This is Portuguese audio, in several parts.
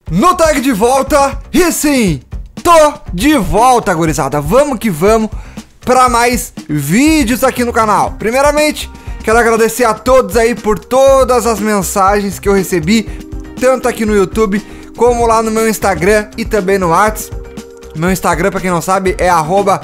No tag de volta, e sim, tô de volta, gurizada. Vamos que vamos para mais vídeos aqui no canal. Primeiramente, quero agradecer a todos aí por todas as mensagens que eu recebi, tanto aqui no YouTube, como lá no meu Instagram e também no WhatsApp. Meu Instagram, pra quem não sabe, é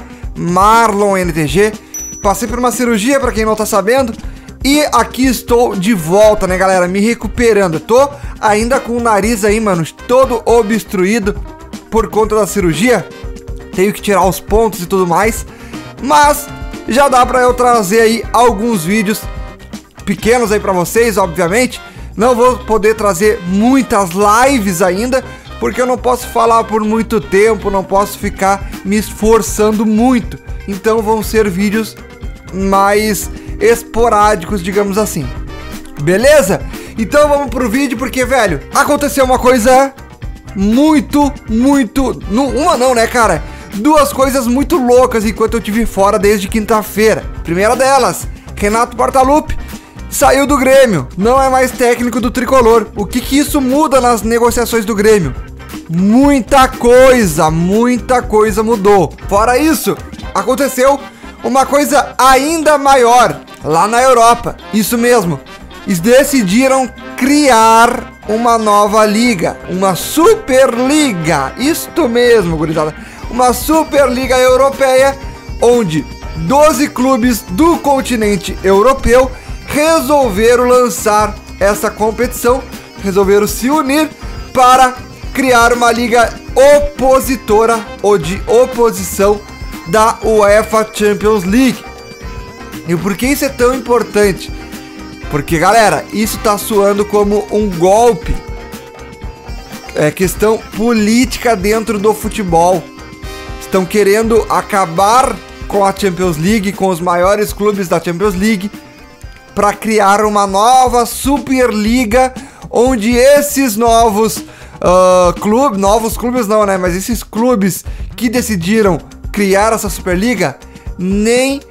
@marlonntg. Passei por uma cirurgia, pra quem não tá sabendo, e aqui estou de volta, né, galera, me recuperando. Tô ainda com o nariz aí, mano, todo obstruído por conta da cirurgia. Tenho que tirar os pontos e tudo mais, mas já dá pra eu trazer aí alguns vídeos pequenos aí pra vocês, obviamente. Não vou poder trazer muitas lives ainda, porque eu não posso falar por muito tempo, não posso ficar me esforçando muito. Então vão ser vídeos mais esporádicos, digamos assim. Beleza? Então vamos pro vídeo, porque, velho, aconteceu uma coisa muito... Uma não, né, cara? Duas coisas muito loucas enquanto eu tive fora desde quinta-feira. Primeira delas, Renato Portaluppi saiu do Grêmio, não é mais técnico do Tricolor. O que isso muda nas negociações do Grêmio? Muita coisa mudou. Fora isso, aconteceu uma coisa ainda maior lá na Europa. Isso mesmo, eles decidiram criar uma nova liga, uma Superliga. Isto mesmo, gurizada, uma Superliga Europeia, onde 12 clubes do continente europeu resolveram lançar essa competição, resolveram se unir para criar uma liga opositora ou de oposição da UEFA Champions League. E por que isso é tão importante? Porque, galera, isso tá soando como um golpe. É questão política dentro do futebol. Estão querendo acabar com a Champions League, com os maiores clubes da Champions League, para criar uma nova Superliga, onde esses novos clubes não, né? Mas esses clubes que decidiram criar essa Superliga nem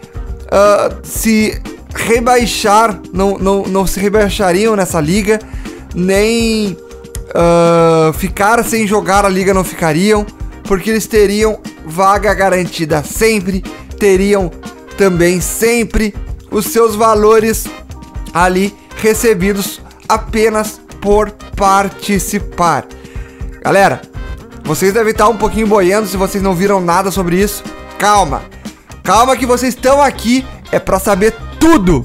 se rebaixar, não se rebaixariam nessa liga, nem ficar sem jogar a liga não ficariam, porque eles teriam vaga garantida sempre, teriam também sempre os seus valores ali recebidos apenas por participar. Galera, vocês devem estar um pouquinho boiando se vocês não viram nada sobre isso. Calma que vocês estão aqui é para saber tudo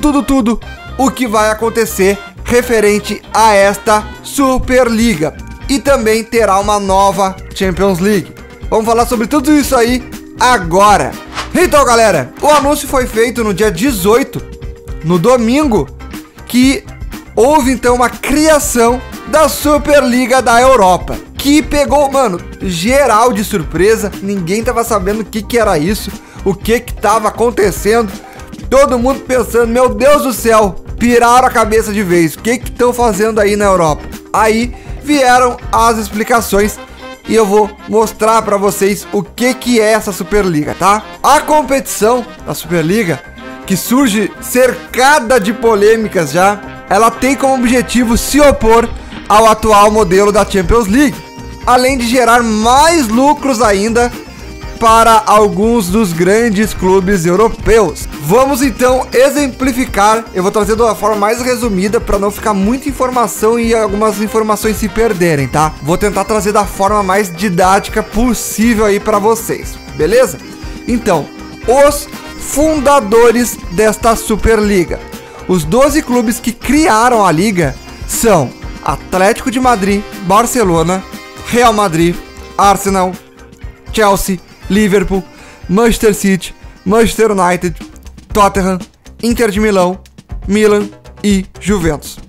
o que vai acontecer referente a esta Superliga. E também terá uma nova Champions League. Vamos falar sobre tudo isso aí agora. Então, galera, o anúncio foi feito no dia 18, no domingo, que houve então uma criação da Superliga da Europa, que pegou, mano, geral de surpresa. Ninguém tava sabendo o que era isso, o que tava acontecendo. Todo mundo pensando, meu Deus do céu, piraram a cabeça de vez. O que estão fazendo aí na Europa? Aí vieram as explicações e eu vou mostrar pra vocês o que é essa Superliga, tá? A competição da Superliga, que surge cercada de polêmicas já, ela tem como objetivo se opor ao atual modelo da Champions League, além de gerar mais lucros ainda para alguns dos grandes clubes europeus. Vamos então exemplificar. Eu vou trazer de uma forma mais resumida para não ficar muita informação e algumas informações se perderem, tá? Vou tentar trazer da forma mais didática possível aí para vocês, beleza? Então, os fundadores desta Superliga, os 12 clubes que criaram a liga, são Atlético de Madrid, Barcelona, Real Madrid, Arsenal, Chelsea, Liverpool, Manchester City, Manchester United, Tottenham, Inter de Milão, Milan e Juventus.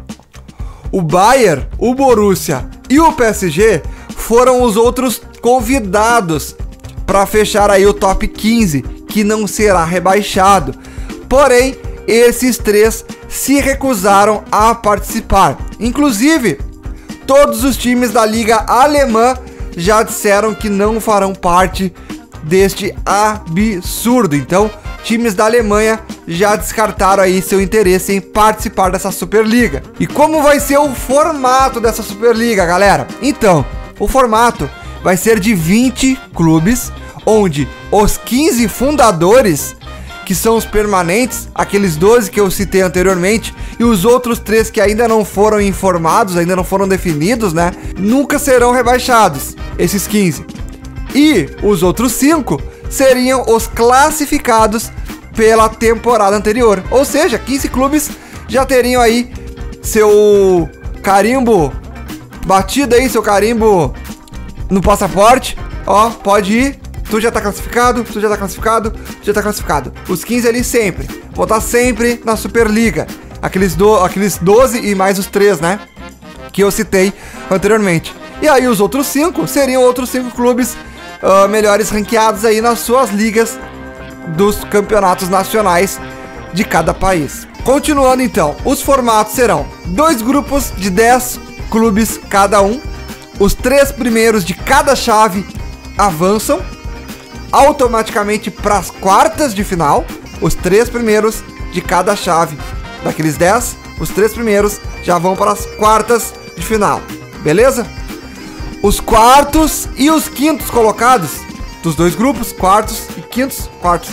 O Bayern, o Borussia e o PSG foram os outros convidados para fechar aí o top 15, que não será rebaixado. Porém, esses três se recusaram a participar. Inclusive, todos os times da Liga Alemã já disseram que não farão parte deste absurdo. Então, times da Alemanha já descartaram aí seu interesse em participar dessa Superliga. E como vai ser o formato dessa Superliga, galera? Então, o formato vai ser de 20 clubes, onde os 15 fundadores, que são os permanentes, aqueles 12 que eu citei anteriormente, e os outros 3 que ainda não foram informados, ainda não foram definidos, né? Nunca serão rebaixados, esses 15. E os outros 5 seriam os classificados pela temporada anterior. Ou seja, 15 clubes já teriam aí seu carimbo batido aí, seu carimbo no passaporte. Ó, pode ir. Tu já tá classificado, tu já tá classificado, tu já tá classificado. Os 15 ali sempre. Vou estar sempre na Superliga. Aqueles 12 e mais os 3, né? Que eu citei anteriormente. E aí os outros 5 seriam outros 5 clubes melhores ranqueados aí nas suas ligas dos campeonatos nacionais de cada país. Continuando então, os formatos serão 2 grupos de 10 clubes cada um. Os 3 primeiros de cada chave avançam automaticamente para as quartas de final. Os 3 primeiros de cada chave daqueles 10, os 3 primeiros já vão para as quartas de final, beleza? Os quartos e os quintos colocados dos 2 grupos, quartos e quintos,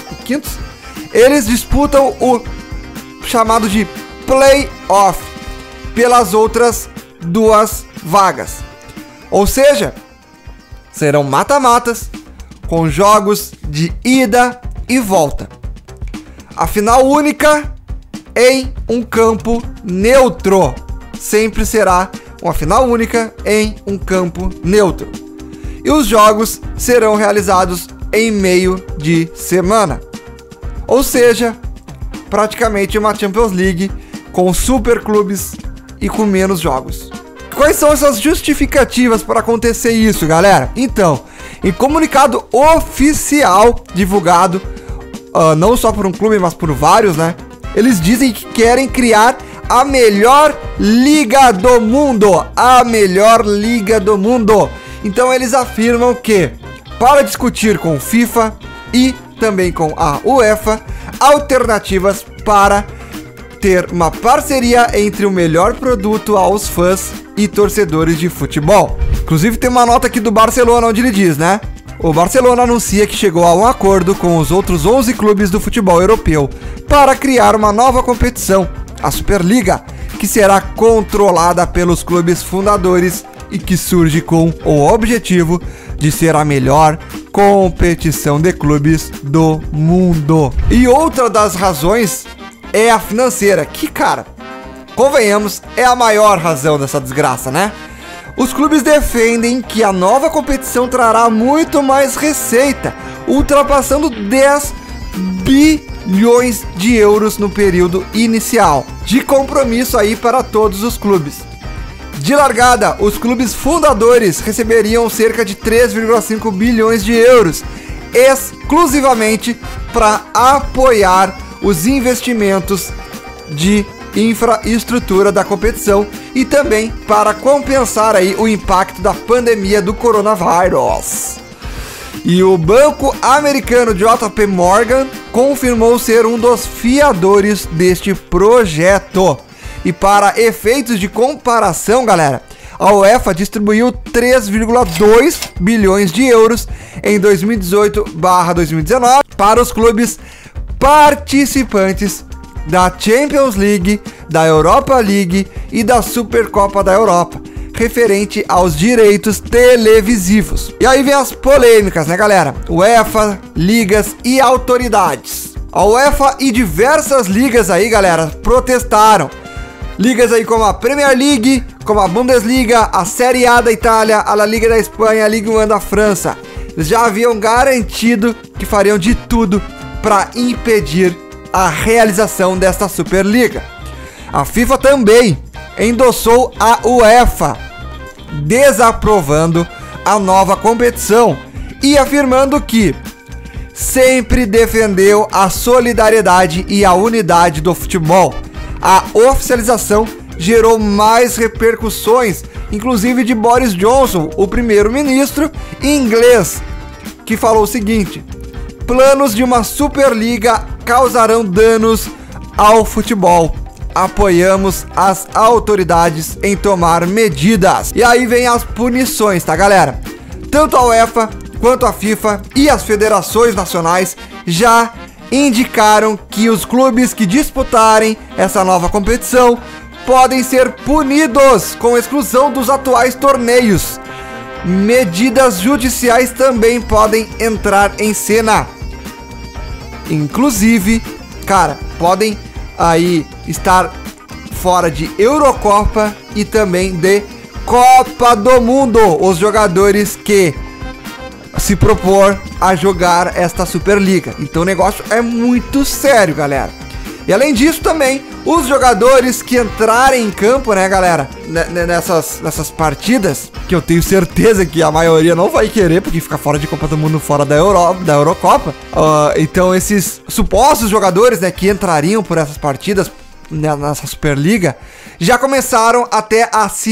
eles disputam o chamado de play-off pelas outras 2 vagas. Ou seja, serão mata-matas com jogos de ida e volta. A final única em um campo neutro. Sempre será uma final única em um campo neutro. E os jogos serão realizados em meio de semana. Ou seja, praticamente uma Champions League com super clubes e com menos jogos. Quais são essas justificativas para acontecer isso, galera? Então, em comunicado oficial divulgado, não só por um clube, mas por vários, né? Eles dizem que querem criar a melhor liga do mundo. A melhor liga do mundo. Então eles afirmam que, para discutir com FIFA e também com a UEFA, alternativas para ter uma parceria entre o melhor produto aos fãs e torcedores de futebol. Inclusive tem uma nota aqui do Barcelona onde ele diz, né? O Barcelona anuncia que chegou a um acordo com os outros 11 clubes do futebol europeu para criar uma nova competição, a Superliga, que será controlada pelos clubes fundadores e que surge com o objetivo de ser a melhor competição de clubes do mundo. E outra das razões é a financeira, que, cara, convenhamos, é a maior razão dessa desgraça, né? Os clubes defendem que a nova competição trará muito mais receita, ultrapassando 10 bilhões de euros no período inicial de compromisso aí para todos os clubes. De largada, os clubes fundadores receberiam cerca de 3,5 bilhões de euros, exclusivamente para apoiar os investimentos de infraestrutura da competição e também para compensar aí o impacto da pandemia do coronavírus. E o banco americano JP Morgan confirmou ser um dos fiadores deste projeto. E para efeitos de comparação, galera, a UEFA distribuiu 3,2 bilhões de euros em 2018/2019 para os clubes participantes da Champions League, da Europa League e da Supercopa da Europa, referente aos direitos televisivos. E aí vem as polêmicas, né, galera? UEFA, ligas e autoridades. A UEFA e diversas ligas aí, galera, protestaram. Ligas aí como a Premier League, como a Bundesliga, a Série A da Itália, a La Liga da Espanha, a Ligue 1 da França. Eles já haviam garantido que fariam de tudo para impedir a realização desta Superliga. A FIFA também endossou a UEFA, desaprovando a nova competição e afirmando que sempre defendeu a solidariedade e a unidade do futebol. A oficialização gerou mais repercussões, inclusive de Boris Johnson, o primeiro-ministro inglês, que falou o seguinte: planos de uma Superliga causarão danos ao futebol. Apoiamos as autoridades em tomar medidas. E aí vem as punições, tá, galera? Tanto a UEFA quanto a FIFA e as federações nacionais já indicaram que os clubes que disputarem essa nova competição podem ser punidos com exclusão dos atuais torneios. Medidas judiciais também podem entrar em cena. Inclusive, cara, podem aí estar fora de Eurocopa e também de Copa do Mundo os jogadores que se propor a jogar esta Superliga. Então o negócio é muito sério, galera. E além disso também, os jogadores que entrarem em campo, né, galera, nessas partidas, que eu tenho certeza que a maioria não vai querer, porque fica fora de Copa do Mundo, fora da Eurocopa. Então esses supostos jogadores, né, que entrariam por essas partidas, nessa Superliga, já começaram até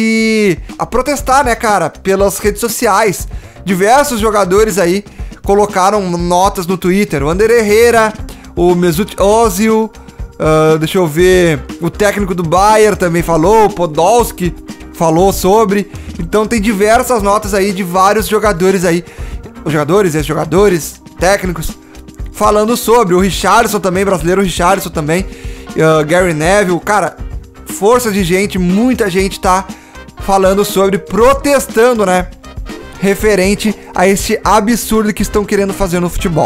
a protestar, né, cara, pelas redes sociais. Diversos jogadores aí colocaram notas no Twitter. O Ander Herrera, o Mesut Ozil, deixa eu ver, o técnico do Bayern também falou, o Podolski falou sobre. Então tem diversas notas aí de vários jogadores aí, os jogadores, ex-jogadores, técnicos, falando sobre. O Richarlison também, brasileiro Richarlison também, Gary Neville, cara, força de gente, muita gente tá falando sobre, protestando, né, referente a este absurdo que estão querendo fazer no futebol.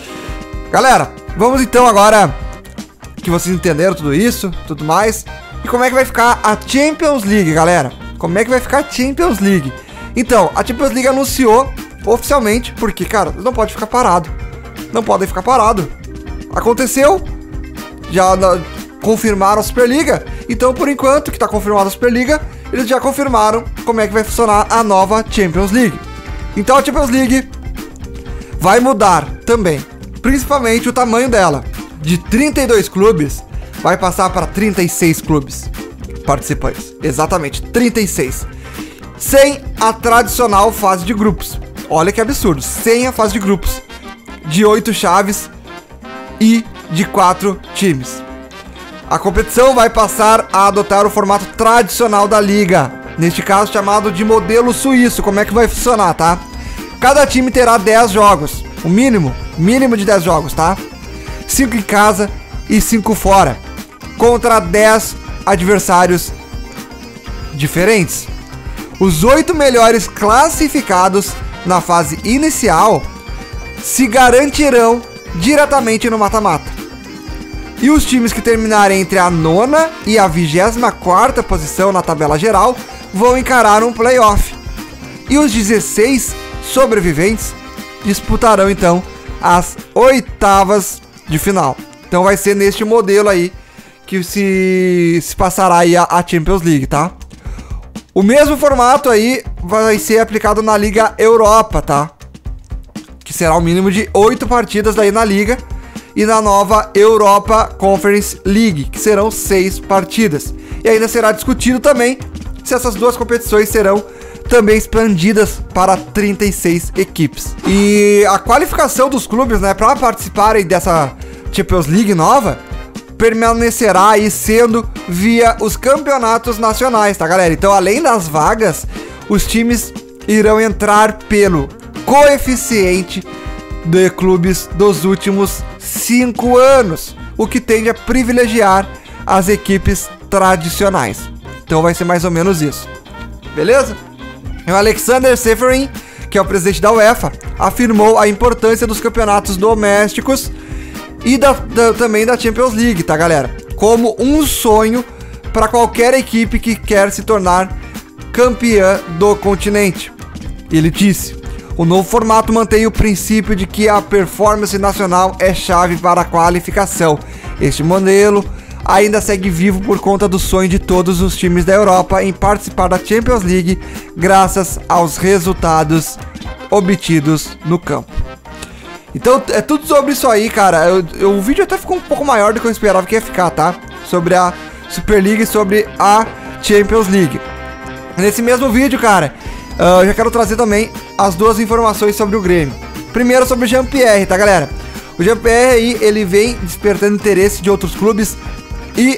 Galera, vamos então agora que vocês entenderam tudo isso, tudo mais, e como é que vai ficar a Champions League, galera? Como é que vai ficar a Champions League? Então, a Champions League anunciou oficialmente, porque, cara, não pode ficar parado. Não podem ficar parado. Aconteceu, já confirmaram a Superliga, então por enquanto que tá confirmada a Superliga, eles já confirmaram como é que vai funcionar a nova Champions League. Então a Champions League vai mudar também, principalmente o tamanho dela. De 32 clubes, vai passar para 36 clubes participantes. Exatamente, 36. Sem a tradicional fase de grupos. Olha que absurdo, sem a fase de grupos. De 8 chaves e de 4 times. A competição vai passar a adotar o formato tradicional da liga, neste caso chamado de modelo suíço. Como é que vai funcionar, tá? Cada time terá 10 jogos, o mínimo de 10 jogos, tá? 5 em casa e 5 fora, contra 10 adversários diferentes. Os 8 melhores classificados na fase inicial se garantirão diretamente no mata-mata. E os times que terminarem entre a 9ª e a 24ª posição na tabela geral vão encarar um playoff. E os 16 sobreviventes disputarão então as 8ª de final. Então vai ser neste modelo aí que se passará aí a Champions League, tá? O mesmo formato aí vai ser aplicado na Liga Europa, tá? Que será o mínimo de 8 partidas daí na Liga. E na nova Europa Conference League, que serão 6 partidas. E ainda será discutido também se essas duas competições serão também expandidas para 36 equipes. E a qualificação dos clubes, né, para participarem dessa Champions League nova, permanecerá aí sendo via os campeonatos nacionais, tá, galera? Então, além das vagas, os times irão entrar pelo coeficiente de clubes dos últimos 5 anos, o que tende a privilegiar as equipes tradicionais. Então vai ser mais ou menos isso, beleza? O Alexander Seferin, que é o presidente da UEFA, afirmou a importância dos campeonatos domésticos e também da Champions League, tá, galera? Como um sonho para qualquer equipe que quer se tornar campeã do continente. Ele disse: o novo formato mantém o princípio de que a performance nacional é chave para a qualificação. Este modelo ainda segue vivo por conta do sonho de todos os times da Europa em participar da Champions League, graças aos resultados obtidos no campo. Então é tudo sobre isso aí, cara. O vídeo até ficou um pouco maior do que eu esperava que ia ficar, tá? Sobre a Superliga e sobre a Champions League. Nesse mesmo vídeo, cara, eu já quero trazer também as duas informações sobre o Grêmio. Primeiro sobre o Jean-Pierre, tá, galera? O Jean-Pierre aí, ele vem despertando interesse de outros clubes e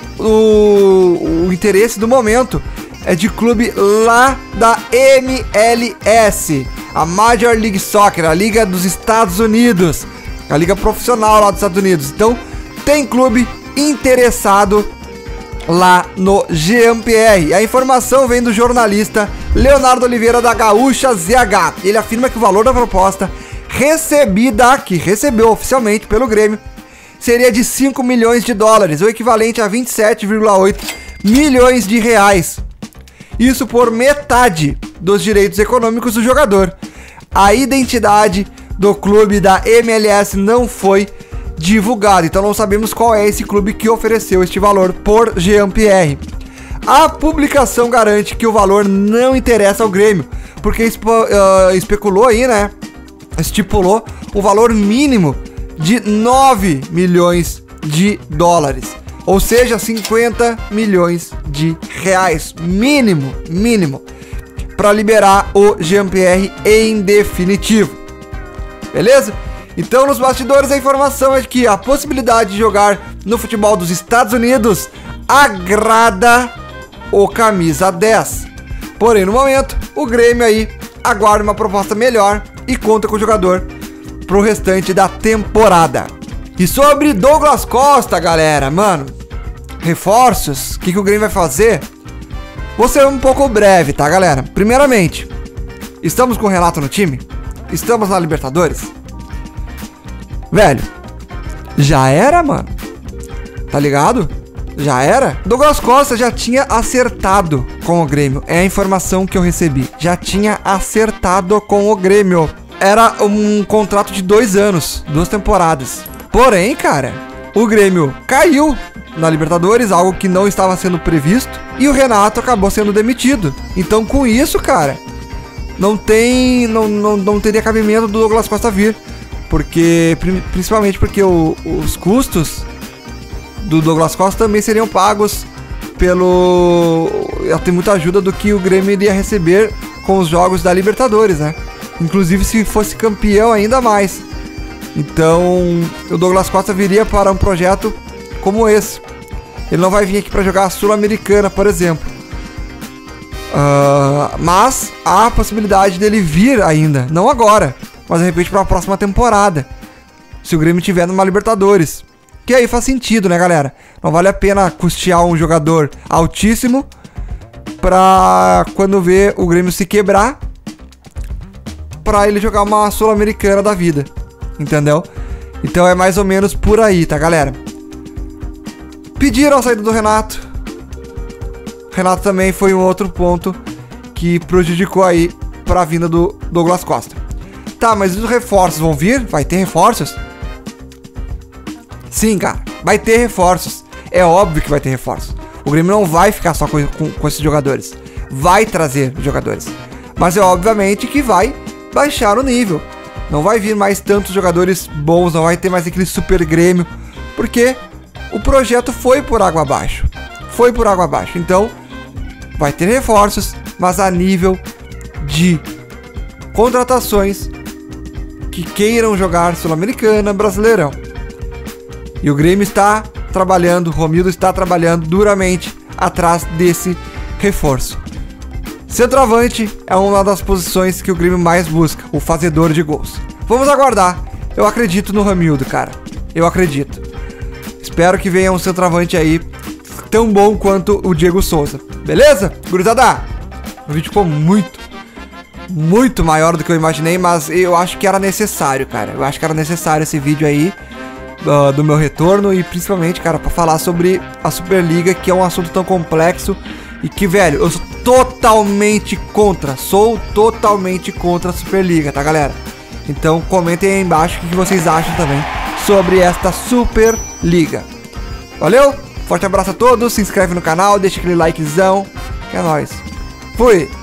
o interesse do momento é de clube lá da MLS, a Major League Soccer, a liga dos Estados Unidos, a liga profissional lá dos Estados Unidos. Então tem clube interessado lá no Jean-Pierre. A informação vem do jornalista Leonardo Oliveira da Gaúcha ZH. Ele afirma que o valor da proposta recebida, que recebeu oficialmente pelo Grêmio, seria de 5 milhões de dólares, o equivalente a 27,8 milhões de reais. Isso por metade dos direitos econômicos do jogador. A identidade do clube da MLS não foi divulgada, então não sabemos qual é esse clube que ofereceu este valor por Jean-Pierre. A publicação garante que o valor não interessa ao Grêmio, porque especulou aí, né? Estipulou o valor mínimo de 9 milhões de dólares, ou seja, 50 milhões de reais, mínimo, para liberar o Jean-Pierre em definitivo. Beleza? Então, nos bastidores, a informação é que a possibilidade de jogar no futebol dos Estados Unidos agrada o camisa 10. Porém, no momento, o Grêmio aí aguarda uma proposta melhor e conta com o jogador pro restante da temporada. E sobre Douglas Costa, galera, mano, reforços, o que o Grêmio vai fazer? Vou ser um pouco breve, tá, galera? Primeiramente, estamos com o Renato no time? Estamos na Libertadores? Velho, já era, mano. Tá ligado? Já era. Douglas Costa já tinha acertado com o Grêmio. É a informação que eu recebi. Já tinha acertado com o Grêmio. Era um contrato de 2 anos, 2 temporadas. Porém, cara, o Grêmio caiu na Libertadores, algo que não estava sendo previsto, e o Renato acabou sendo demitido. Então, com isso, cara, não teria cabimento do Douglas Costa vir. Porque, principalmente porque os custos do Douglas Costa também seriam pagos pelo... Tem muita ajuda do que o Grêmio iria receber com os jogos da Libertadores, né? Inclusive se fosse campeão ainda mais. Então, o Douglas Costa viria para um projeto como esse. Ele não vai vir aqui para jogar a Sul-Americana, por exemplo. Mas há a possibilidade dele vir ainda, não agora, mas de repente para a próxima temporada, se o Grêmio tiver numa Libertadores. Que aí faz sentido, né, galera? Não vale a pena custear um jogador altíssimo pra quando vê o Grêmio se quebrar, pra ele jogar uma Sul-Americana da vida, entendeu? Então é mais ou menos por aí, tá, galera? Pediram a saída do Renato. Renato também foi um outro ponto que prejudicou aí pra vinda do Douglas Costa. Tá, mas os reforços vão vir? Vai ter reforços? Sim, cara, vai ter reforços. É óbvio que vai ter reforços. O Grêmio não vai ficar só com esses jogadores. Vai trazer jogadores. Mas é obviamente que vai baixar o nível. Não vai vir mais tantos jogadores bons, não vai ter mais aquele super Grêmio. Porque o projeto foi por água abaixo. Foi por água abaixo. Então, vai ter reforços, mas a nível de contratações que queiram jogar Sul-Americana, Brasileirão. E o Grêmio está trabalhando, o Romildo está trabalhando duramente atrás desse reforço. Centroavante é uma das posições que o Grêmio mais busca, o fazedor de gols. Vamos aguardar. Eu acredito no Romildo, cara. Eu acredito. Espero que venha um centroavante aí tão bom quanto o Diego Souza. Beleza? Gurizada, o vídeo ficou muito maior do que eu imaginei, mas eu acho que era necessário, cara. Eu acho que era necessário esse vídeo aí do meu retorno e principalmente, cara, pra falar sobre a Superliga, que é um assunto tão complexo e que, velho, eu sou totalmente contra a Superliga, tá, galera? Então comentem aí embaixo o que vocês acham também sobre esta Superliga. Valeu? Forte abraço a todos, se inscreve no canal, deixa aquele likezão, que é nóis. Fui!